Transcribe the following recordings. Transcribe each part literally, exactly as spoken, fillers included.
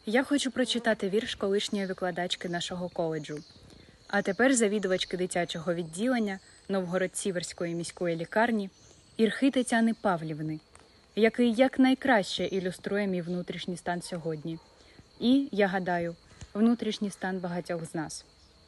Я хочу прочитати вірш колишньої викладачки нашого коледжу, а тепер завідувачки дитячого відділення Новгород-Сіверської міської лікарні Ірхи Тетяни Павлівни, який якнайкраще ілюструє мій внутрішній стан сьогодні. І, я гадаю, внутрішній стан багатьох з нас.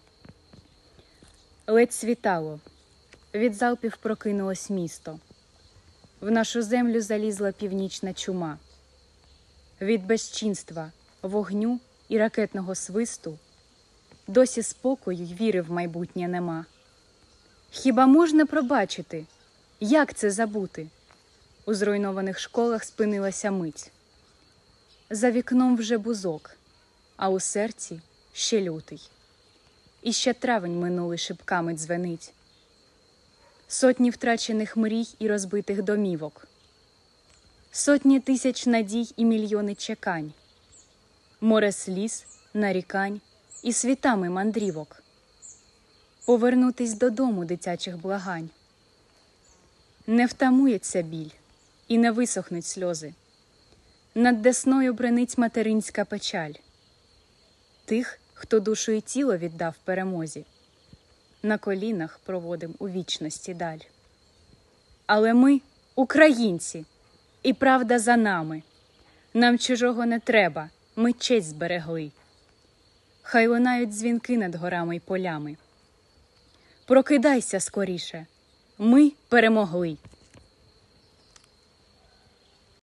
Ледь світало, від залпів прокинулось місто. В нашу землю залізла північна чума. Від безчинства, вогню і ракетного свисту досі спокою й віри в майбутнє нема. Хіба можна пробачити? Як це забути? У зруйнованих школах спинилася мить. За вікном вже бузок, а у серці ще лютий. І ще травень минулий шибками дзвенить. Сотні втрачених мрій і розбитих домівок. Сотні тисяч надій і мільйони чекань. Море сліз, нарікань і світами мандрівок. Повернутись додому дитячих благань. Не втамується біль і не висохнуть сльози. Над Десною бренить материнська печаль. Тих, хто душу і тіло віддав перемозі, на колінах проводим у вічності даль. Але ми – українці, і правда за нами. Нам чужого не треба, ми честь зберегли. Хай лунають дзвінки над горами й полями. Прокидайся скоріше, ми перемогли.